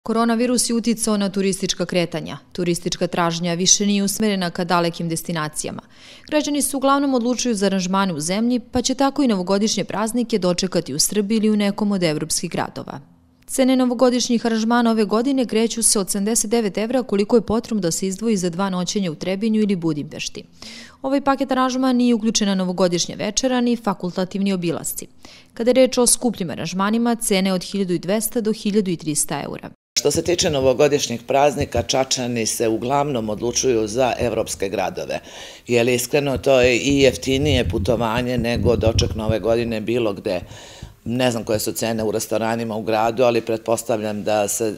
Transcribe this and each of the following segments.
Koronavirus je uticao na turistička kretanja. Turistička tražnja više nije usmerena ka dalekim destinacijama. Građani se uglavnom odlučuju za aranžmane u zemlji, pa će tako i novogodišnje praznike dočekati u Srbiji ili u nekom od evropskih gradova. Cene novogodišnjih aranžmana ove godine kreću se od 79 evra koliko je potrebno da se izdvoji za 2 noćenja u Trebinju ili Budimpešti. Ovaj paket aranžmana nije uključena novogodišnja večera ni fakultativni obilasci. Kada je reč o skupljim aranžmanima, cene od 1200 do 1300 eura. Što se tiče novogodišnjih praznika, Čačani se uglavnom odlučuju za evropske gradove, jer iskreno to je i jeftinije putovanje nego doček nove godine bilo gde. Ne znam koje su cene u restoranima u gradu, ali pretpostavljam da se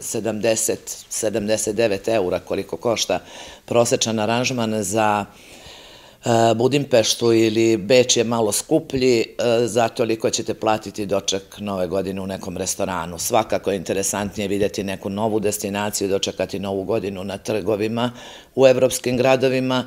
79 eura koliko košta prosečan aranžman za Budimpeštu ili Beč je malo skuplji, za toliko ćete platiti doček nove godine u nekom restoranu. Svakako je interesantnije vidjeti neku novu destinaciju, dočekati novu godinu na trgovima u evropskim gradovima.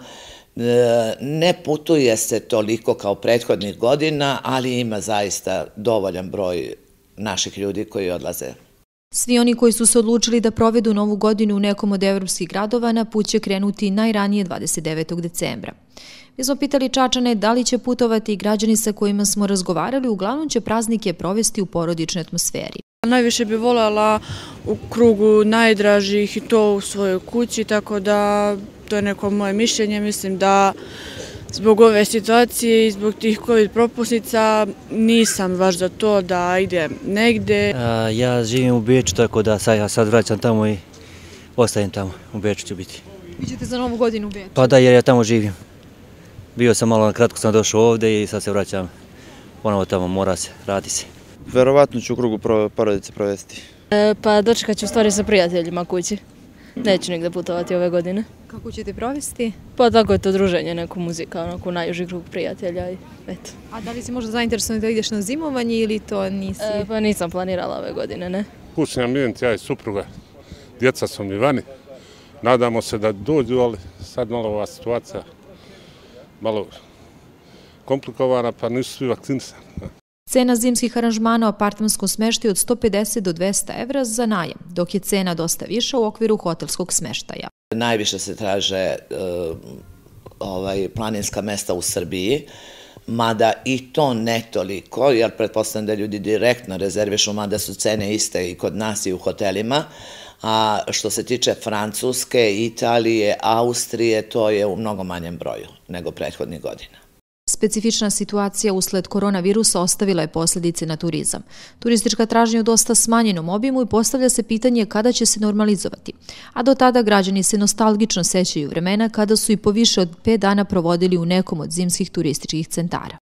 Ne putuje se toliko kao prethodnih godina, ali ima zaista dovoljan broj naših ljudi koji odlaze. Svi oni koji su se odlučili da provedu novu godinu u nekom od evropskih gradova na put će krenuti najranije 29. decembra. Mi smo pitali Čačane da li će putovati i građani sa kojima smo razgovarali, uglavnom će praznike provesti u porodičnoj atmosferi. Najviše bi voljela u krugu najdražih i to u svojoj kući, tako da to je neko moje mišljenje. Mislim da zbog ove situacije i zbog tih COVID propusnica nisam baš za to da idem negde. Ja živim u Beču, tako da ja sad vraćam tamo i ostajem tamo. U Beču ću biti. Vi ćete za novu godinu u Beču? Pa da, jer ja tamo živim. Bio sam malo, kratko sam došao ovde i sad se vraćam ponovo tamo, mora se, radi se. Verovatno ću u krugu porodice provesti. Pa dočekat ću u stvari sa prijateljima kući. Neću nigde putovati ove godine. Kako ćete provesti? Pa tako je to druženje, neku muzika, onako najuži krug prijatelja i eto. A da li si možda zainteresovan da ideš na zimovanje ili to nisi? Pa nisam planirala ove godine, ne. Kućni ambijent, ja i supruga, djeca su mi vani. Nadamo se da dođu, ali sad malo ova situacija malo komplikovana, pa nisu svi vakcinisani. Cena zimskih aranžmana u apartmanskom smeštaju od 150 do 200 evra za najam, dok je cena dosta viša u okviru hotelskog smeštaja. Najviše se traže planinska mesta u Srbiji, mada i to ne toliko, jer pretpostavljam da ljudi direktno rezervišu, mada su cene iste i kod nas i u hotelima. A što se tiče Francuske, Italije, Austrije, to je u mnogo manjem broju nego prethodnih godina. Specifična situacija usled koronavirusa ostavila je posljedice na turizam. Turistička tražnja u dosta smanjenom obimu i postavlja se pitanje kada će se normalizovati. A do tada građani se nostalgično sećaju vremena kada su i po više od 5 dana provodili u nekom od zimskih turističkih centara.